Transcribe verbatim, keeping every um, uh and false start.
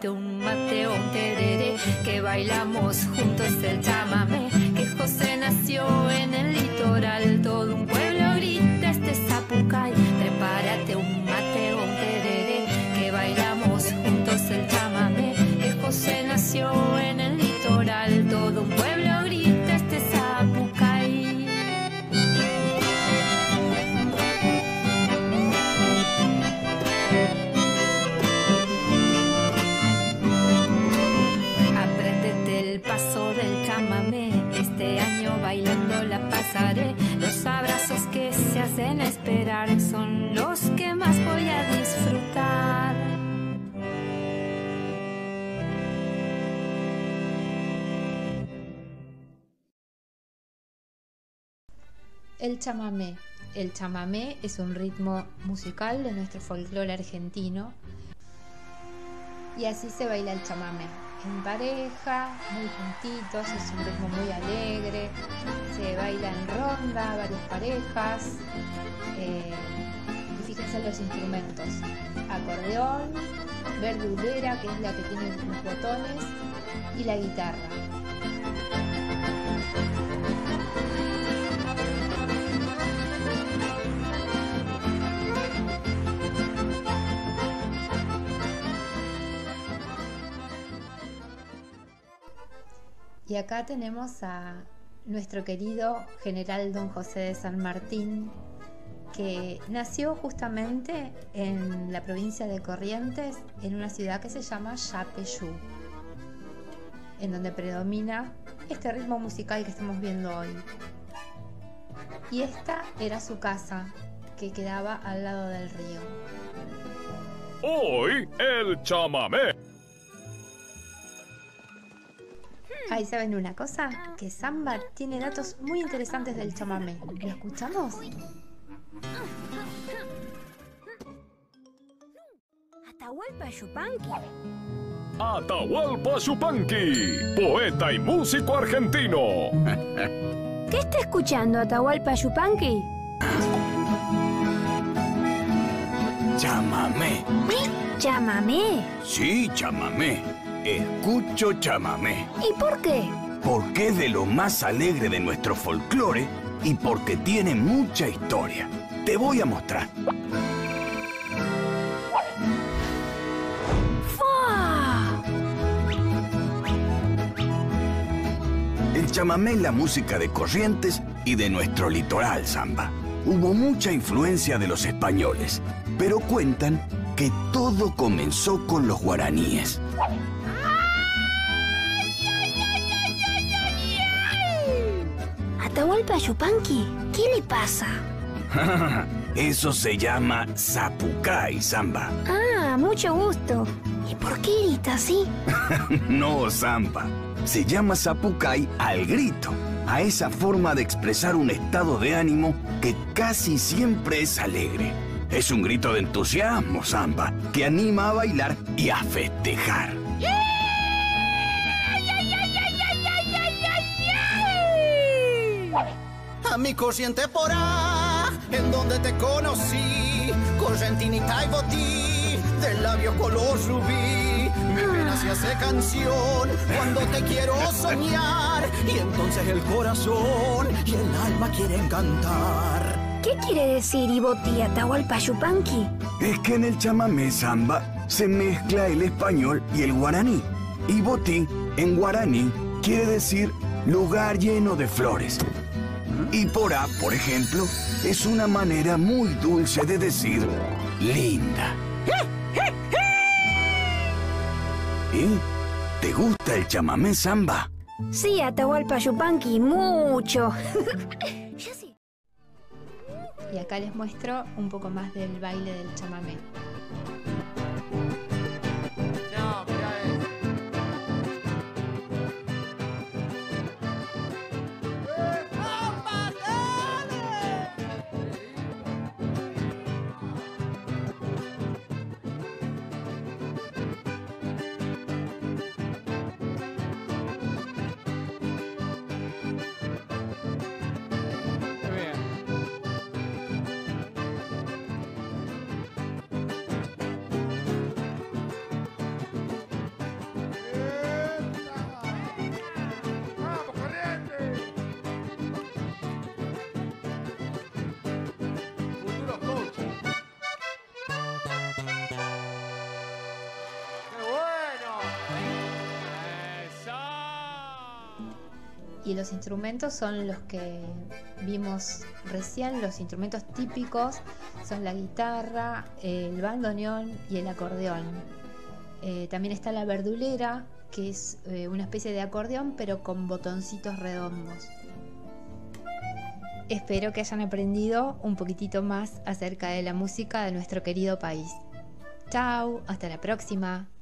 prepárate un mate o un tereré, que bailamos juntos el chamamé, que José nació en el litoral, todo un pueblo grita este zapucay. Prepárate un mate o un tereré, que bailamos juntos el chamamé, que José nació en el litoral, todo un pueblo grita este zapucay. Apréndete el paso del chamamé, este año bailando la pasaré. Los abrazos que se hacen esperar son los que más voy a disfrutar. El chamamé. El chamamé es un ritmo musical de nuestro folclore argentino y así se baila el chamamé. En pareja, muy juntitos, es un ritmo muy alegre, se baila en ronda, varias parejas. Eh, y fíjense en los instrumentos: acordeón, verdulera, que es la que tiene los botones, y la guitarra. Y acá tenemos a nuestro querido general Don José de San Martín, que nació justamente en la provincia de Corrientes, en una ciudad que se llama Yapeyú, en donde predomina este ritmo musical que estamos viendo hoy. Y esta era su casa, que quedaba al lado del río. Hoy, el chamamé. Ahí saben una cosa, que Samba tiene datos muy interesantes del chamamé. ¿Lo escuchamos? Atahualpa Yupanqui. Atahualpa Yupanqui, poeta y músico argentino. ¿Qué está escuchando Atahualpa Yupanqui? Chamamé. ¿Chamamé? Sí, chamamé. Escucho chamamé. ¿Y por qué? Porque es de lo más alegre de nuestro folclore y porque tiene mucha historia. Te voy a mostrar. ¡Fua! El chamamé es la música de Corrientes y de nuestro litoral, Samba. Hubo mucha influencia de los españoles, pero cuentan que todo comenzó con los guaraníes. Atahualpa Yupanqui, ¿qué le pasa? Eso se llama zapucay, Samba. Ah, mucho gusto. ¿Y por qué grita así? No, Samba. Se llama zapucay al grito, a esa forma de expresar un estado de ánimo que casi siempre es alegre. Es un grito de entusiasmo, Samba, que anima a bailar y a festejar. A mi corriente porá, en donde te conocí, correntinita y botí, del labio color rubí. Mi pena se hace canción cuando te quiero soñar, y entonces el corazón y el alma quieren cantar. ¿Qué quiere decir Iboti Atahualpa Yupanqui? Es que en el chamamé, Samba, se mezcla el español y el guaraní. Iboti, en guaraní, quiere decir lugar lleno de flores. Y porá, por ejemplo, es una manera muy dulce de decir linda. ¿Y te gusta el chamamé, Samba? Sí, Atahualpa Yupanqui, mucho. Y acá les muestro un poco más del baile del chamamé. Y los instrumentos son los que vimos recién. Los instrumentos típicos son la guitarra, el bandoneón y el acordeón. Eh, también está la verdulera, que es eh, una especie de acordeón pero con botoncitos redondos. Espero que hayan aprendido un poquitito más acerca de la música de nuestro querido país. Chao, hasta la próxima.